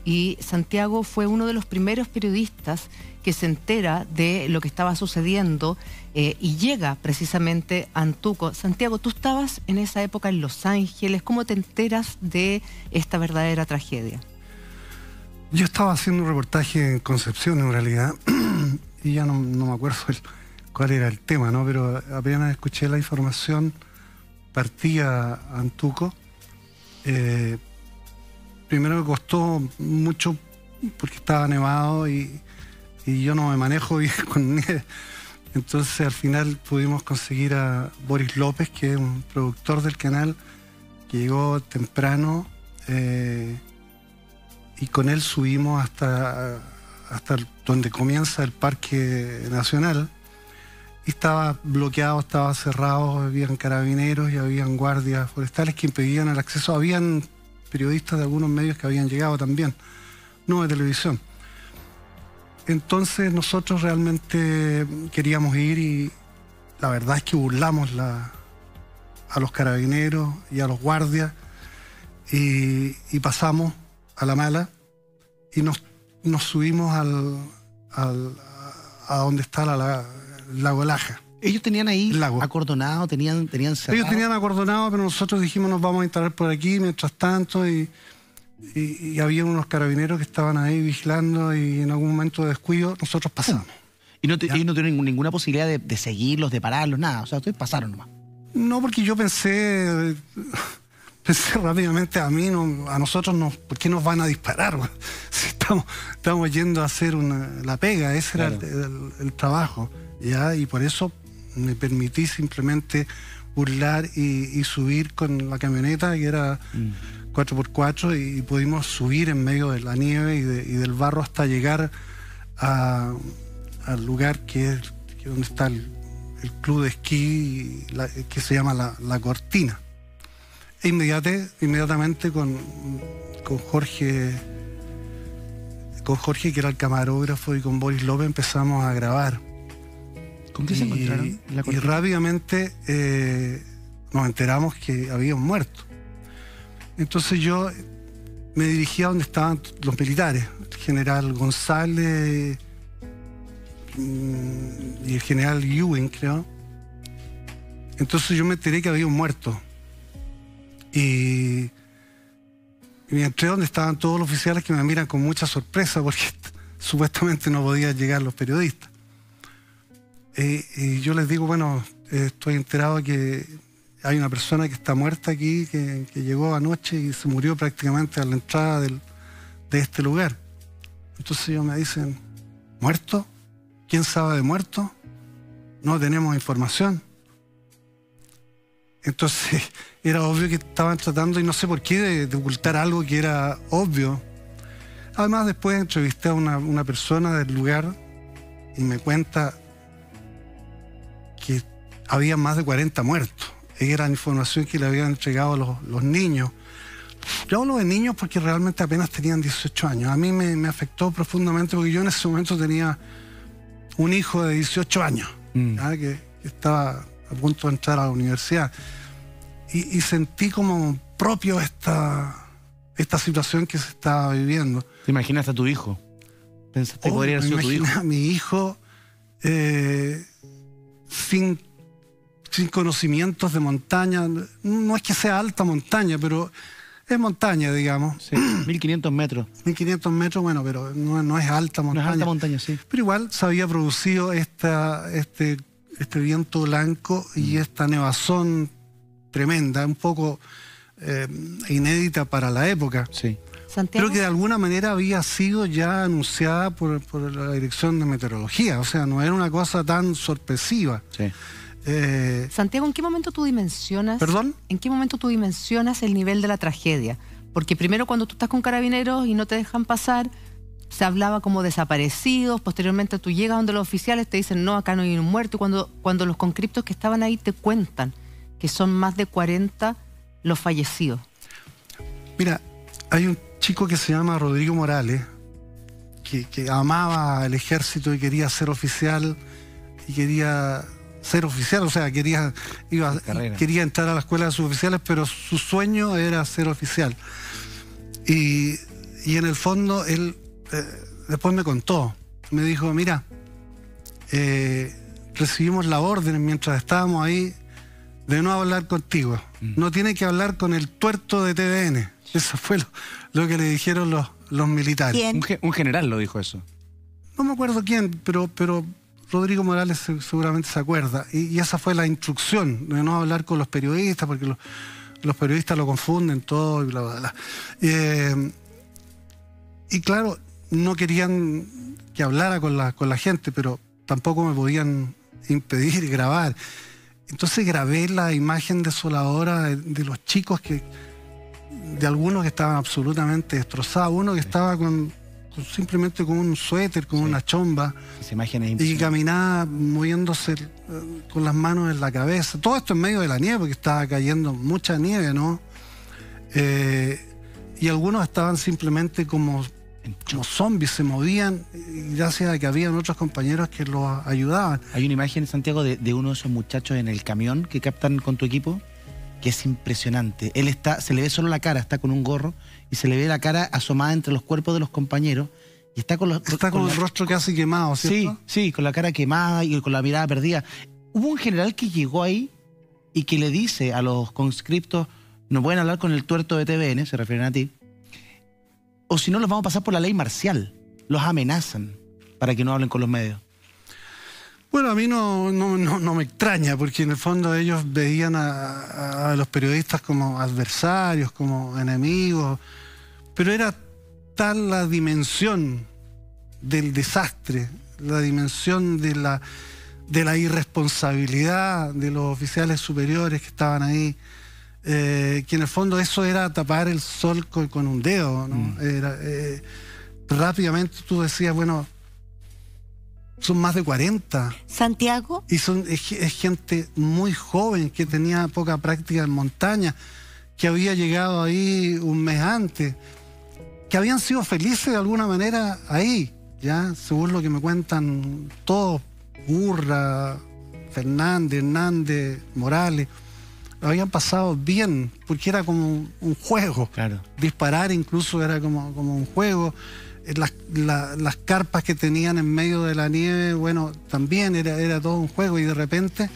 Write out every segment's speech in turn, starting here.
y Santiago fue uno de los primeros periodistas que se entera de lo que estaba sucediendo y llega precisamente a Antuco. Santiago, tú estabas en esa época en Los Ángeles. ¿Cómo te enteras de esta verdadera tragedia? Yo estaba haciendo un reportaje en Concepción, en realidad, y ya no me acuerdo cuál era el tema, ¿no? Pero apenas escuché la información, partí a Antuco. Primero me costó mucho porque estaba nevado y yo no me manejo bien con nieve. Entonces al final pudimos conseguir a Boris López, que es un productor del canal, que llegó temprano, y con él subimos hasta donde comienza el Parque Nacional. Y estaba bloqueado, estaba cerrado, habían carabineros y habían guardias forestales que impedían el acceso. Habían periodistas de algunos medios que habían llegado también, no de televisión. Entonces nosotros realmente queríamos ir y la verdad es que burlamos a los carabineros y a los guardias y pasamos a la mala y nos subimos a donde está el lago Laja. Ellos tenían ahí acordonado, tenían cerrado. Ellos tenían acordonado, pero nosotros dijimos nos vamos a instalar por aquí mientras tanto y había unos carabineros que estaban ahí vigilando y en algún momento de descuido nosotros pasamos. Y ellos no tuvieron ninguna posibilidad de seguirlos, de pararlos, nada. O sea, ustedes pasaron nomás. No, porque yo pensé rápidamente a nosotros, ¿por qué nos van a disparar? Si estamos yendo a hacer la pega, ese era el trabajo, ¿ya? Y por eso me permití simplemente burlar y subir con la camioneta, que era 4x4, y pudimos subir en medio de la nieve y del barro hasta llegar al lugar que es donde está el club de esquí que se llama La Cortina. E inmediatamente con Jorge, que era el camarógrafo, y con Boris López empezamos a grabar. ¿Con qué se encontraron? Y rápidamente nos enteramos que había un muerto. Entonces yo me dirigí a donde estaban los militares, el general González y el general Ewing, creo. Entonces yo me enteré que había un muerto. Y me entré donde estaban todos los oficiales, que me miran con mucha sorpresa porque supuestamente no podían llegar los periodistas. Y yo les digo, bueno, estoy enterado que hay una persona que está muerta aquí, que llegó anoche y se murió prácticamente a la entrada de este lugar. Entonces ellos me dicen, ¿muerto? ¿Quién sabe de muerto? No tenemos información. Entonces era obvio que estaban tratando, y no sé por qué, de ocultar algo que era obvio. Además, después entrevisté a una persona del lugar y me cuenta que había más de 40 muertos. Era información que le habían entregado los niños. Yo hablo de niños porque realmente apenas tenían 18 años. A mí me afectó profundamente porque yo en ese momento tenía un hijo de 18 años, que estaba a punto de entrar a la universidad. Y sentí como propio esta situación que se estaba viviendo. ¿Te imaginas a tu hijo? ¿Pensaste que podría haber sido tu hijo? A mi hijo sin conocimientos de montaña. No es que sea alta montaña, pero es montaña, digamos. Sí, 1500 metros. 1500 metros, bueno, pero no es alta montaña. No es alta montaña, sí. Pero igual se había producido este viento blanco y esta nevazón tremenda, un poco inédita para la época. Sí. Santiago, pero que de alguna manera había sido ya anunciada por la Dirección de Meteorología. O sea, no era una cosa tan sorpresiva. Sí. Santiago, ¿en qué momento tú dimensionas? ¿Perdón? ¿En qué momento tú dimensionas el nivel de la tragedia? Porque primero, cuando tú estás con carabineros y no te dejan pasar, se hablaba como desaparecidos. Posteriormente tú llegas donde los oficiales te dicen, no, acá no hay un muerto. Y cuando los conscriptos que estaban ahí te cuentan que son más de 40 los fallecidos. Mira, hay un chico que se llama Rodrigo Morales, que amaba el ejército y quería ser oficial, o sea, quería entrar a la escuela de suboficiales, pero su sueño era ser oficial. Y Y en el fondo él después me contó, me dijo, mira, recibimos la orden mientras estábamos ahí de no hablar contigo. No tiene que hablar con el tuerto de TVN. Eso fue lo que le dijeron los militares. Un general lo dijo eso. No me acuerdo quién, pero Rodrigo Morales seguramente se acuerda. Y esa fue la instrucción, de no hablar con los periodistas, porque los periodistas lo confunden todo y bla, bla, bla. Y claro, no querían que hablara con la gente, pero tampoco me podían impedir grabar. Entonces grabé la imagen desoladora de los chicos, de algunos que estaban absolutamente destrozados, uno que estaba simplemente con un suéter, con una chomba, esa imagen es y caminaba moviéndose con las manos en la cabeza. Todo esto en medio de la nieve, porque estaba cayendo mucha nieve, ¿no? Y algunos estaban simplemente como zombies, se movían, y gracias a que habían otros compañeros que los ayudaban. Hay una imagen, Santiago, de uno de esos muchachos en el camión que captan con tu equipo, que es impresionante. Él se le ve solo la cara, está con un gorro, y se le ve la cara asomada entre los cuerpos de los compañeros, y está con el rostro casi quemado, ¿cierto? Sí, con la cara quemada y con la mirada perdida. Hubo un general que llegó ahí y que le dice a los conscriptos, no pueden hablar con el tuerto de TVN, se refieren a ti, o si no los vamos a pasar por la ley marcial. Los amenazan para que no hablen con los medios. Bueno, a mí no me extraña, porque en el fondo ellos veían a los periodistas como adversarios, como enemigos, pero era tal la dimensión del desastre, la dimensión de la irresponsabilidad de los oficiales superiores que estaban ahí, que en el fondo eso era tapar el sol con un dedo, ¿no? Rápidamente tú decías, bueno, son más de 40. ¿Santiago? Y es gente muy joven que tenía poca práctica en montaña, que había llegado ahí un mes antes, que habían sido felices de alguna manera ahí, ya, según lo que me cuentan todos, Urra, Fernández, Hernández, Morales, lo habían pasado bien, porque era como un juego. Claro. Disparar incluso era como un juego. Las carpas que tenían en medio de la nieve, bueno, también era todo un juego, y de repente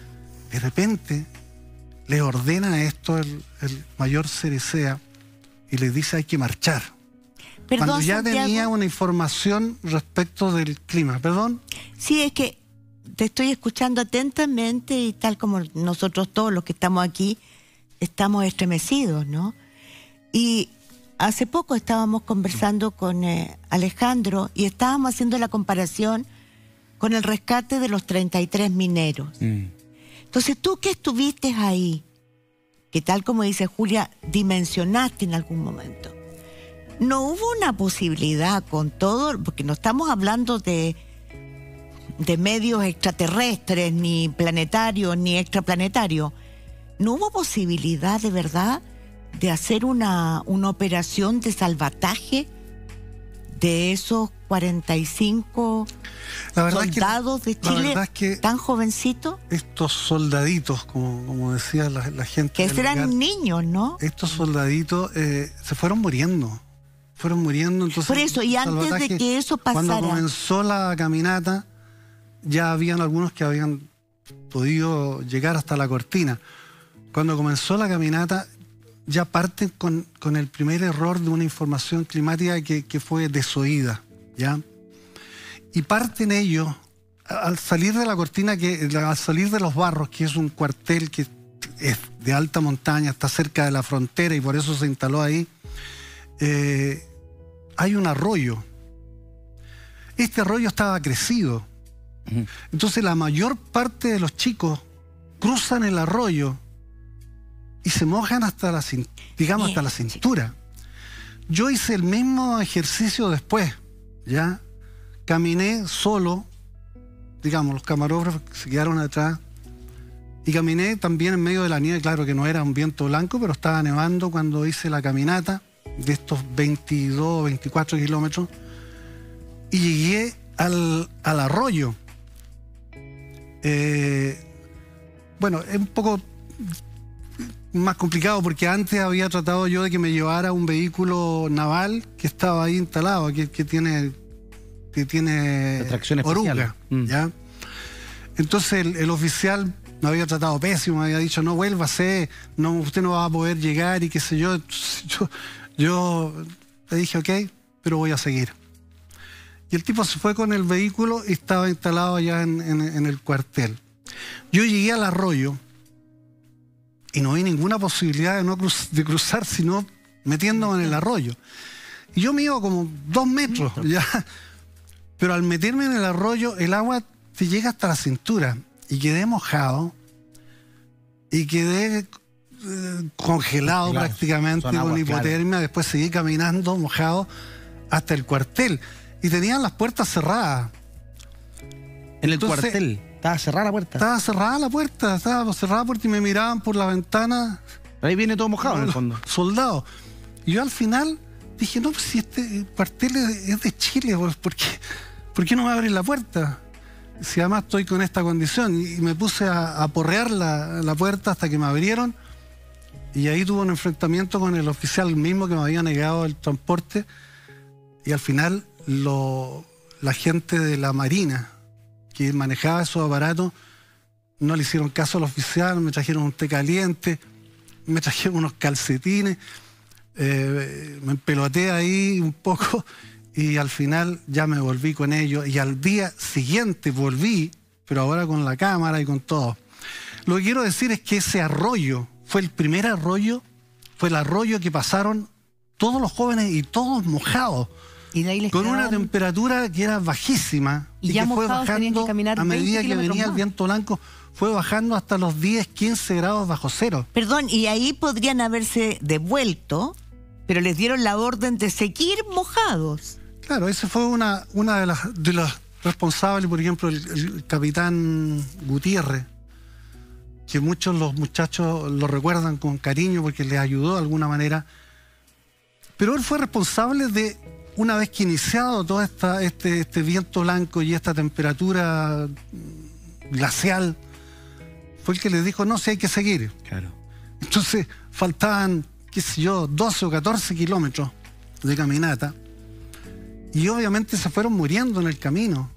les ordena esto el mayor Cerecea y les dice hay que marchar. Perdón, cuando ya Santiago, tenía una información respecto del clima. ¿Perdón? Sí, es que te estoy escuchando atentamente y tal como nosotros todos los que estamos aquí estamos estremecidos, ¿no? Y hace poco estábamos conversando con Alejandro y estábamos haciendo la comparación con el rescate de los 33 mineros. Entonces, tú que estuviste ahí, que tal como dice Julia, dimensionaste en algún momento, ¿no hubo una posibilidad con todo? Porque no estamos hablando de medios extraterrestres, ni planetarios, ni extraplanetarios. ¿No hubo posibilidad de verdad de hacer una operación de salvataje de esos 45 soldados de Chile tan jovencitoritos? Estos soldaditos, como decía la gente, que eran niños, ¿no? Estos soldaditos se fueron muriendo. Entonces, por eso, y antes de que eso pasara, cuando comenzó la caminata, ya habían algunos que habían podido llegar hasta la cortina. Cuando comenzó la caminata, ya parten con el primer error de una información climática que fue desoída, ¿ya? Y parten ellos, al salir de la cortina, al salir de Los Barros, que es un cuartel que es de alta montaña, está cerca de la frontera y por eso se instaló ahí, hay un arroyo. Este arroyo estaba crecido. Entonces la mayor parte de los chicos cruzan el arroyo y se mojan hasta la cintura. Yo hice el mismo ejercicio después, ¿ya? Caminé solo, digamos, los camarógrafos se quedaron atrás, y caminé también en medio de la nieve. Claro que no era un viento blanco, pero estaba nevando cuando hice la caminata de estos 22, 24 kilómetros, y llegué al arroyo. Bueno, es un poco más complicado porque antes había tratado yo de que me llevara un vehículo naval que estaba ahí instalado, que tiene Atracción especial. oruga, ¿ya? Entonces el oficial me había tratado pésimo, me había dicho, no vuélvase, no, usted no va a poder llegar y qué sé yo. Yo le dije, ok, pero voy a seguir. Y el tipo se fue con el vehículo y estaba instalado allá en el cuartel. Yo llegué al arroyo y no vi ninguna posibilidad de cruzar, sino metiéndome en el arroyo. Y yo me iba como 2 metros, ya. Pero al meterme en el arroyo, el agua te llega hasta la cintura. Y quedé mojado y quedé congelado prácticamente con hipotermia. Claro. Después seguí caminando mojado hasta el cuartel. Y tenían las puertas cerradas. ¿En el cuartel? ¿Estaba cerrada la puerta? Estaba cerrada la puerta y me miraban por la ventana. Ahí viene todo mojado en el fondo. Soldados. Y yo al final dije, no, pues si este cuartel es de Chile, ¿por qué no me abren la puerta? Si además estoy con esta condición. Y me puse a porrear la puerta hasta que me abrieron. Y ahí tuve un enfrentamiento con el oficial mismo que me había negado el transporte. Y al final la gente de la Marina que manejaba esos aparatos no le hicieron caso al oficial, me trajeron un té caliente, me trajeron unos calcetines, me empeloté ahí un poco y al final ya me volví con ellos y al día siguiente volví, pero ahora con la cámara y con todo. Lo que quiero decir es que ese arroyo fue el primer arroyo, fue el arroyo que pasaron todos los jóvenes y todos mojados. Y de ahí les con quedaban... una temperatura que era bajísima y ya que fue bajando que caminar a medida que venía el viento blanco, fue bajando hasta los 10, 15 grados bajo cero. Perdón, y ahí podrían haberse devuelto, pero les dieron la orden de seguir mojados. Claro, esa fue una de las responsables, por ejemplo, el capitán Gutiérrez, que muchos los muchachos lo recuerdan con cariño porque les ayudó de alguna manera. Pero él fue responsable de, una vez que iniciado todo este viento blanco y esta temperatura glacial, fue el que les dijo, no, si hay que seguir. Claro. Entonces faltaban, qué sé yo, 12 o 14 kilómetros de caminata y obviamente se fueron muriendo en el camino.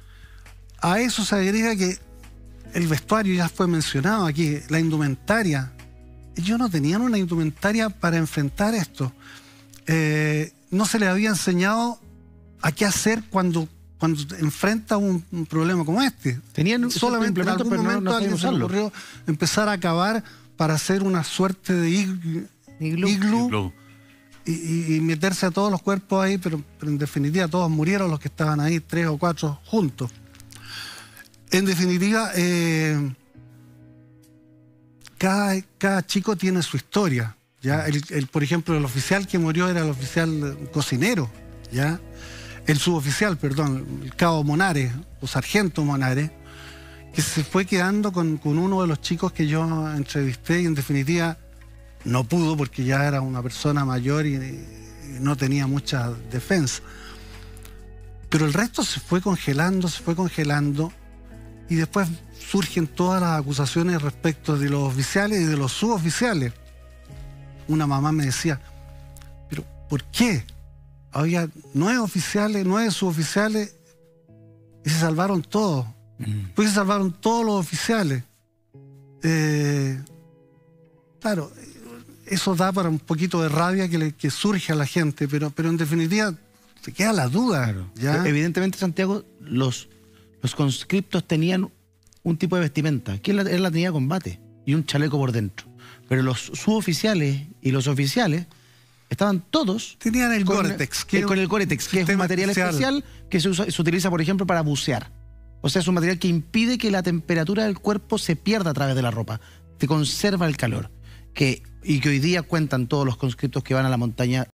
A eso se agrega que el vestuario ya fue mencionado aquí, la indumentaria. Ellos no tenían una indumentaria para enfrentar esto. No se les había enseñado a qué hacer cuando enfrenta un problema como este. Tenían solamente en algún momento a alguien se le ocurrió empezar a cavar para hacer una suerte de iglú y meterse a todos los cuerpos ahí, pero en definitiva todos murieron los que estaban ahí, 3 o 4 juntos. En definitiva, cada chico tiene su historia. ¿Ya? Por ejemplo, el oficial que murió era el oficial cocinero, ¿ya? El suboficial, perdón, el cabo Monares, o sargento Monares, que se fue quedando con uno de los chicos que yo entrevisté y en definitiva no pudo porque ya era una persona mayor y no tenía mucha defensa. Pero el resto se fue congelando y después surgen todas las acusaciones respecto de los oficiales y de los suboficiales. Una mamá me decía, pero ¿por qué? Había 9 oficiales, 9 suboficiales y se salvaron todos. Pues se salvaron todos los oficiales. Claro, eso da para un poquito de rabia que surge a la gente, pero en definitiva se queda la duda. Claro. ¿Ya? Evidentemente, Santiago, los conscriptos tenían un tipo de vestimenta, que era la tenía de combate, y un chaleco por dentro. Pero los suboficiales y los oficiales estaban todos... Tenían el Gore-Tex. Con el Gore-Tex, que es un material especial que se utiliza, por ejemplo, para bucear. O sea, es un material que impide que la temperatura del cuerpo se pierda a través de la ropa. Te conserva el calor. Y que hoy día cuentan todos los conscriptos que van a la montaña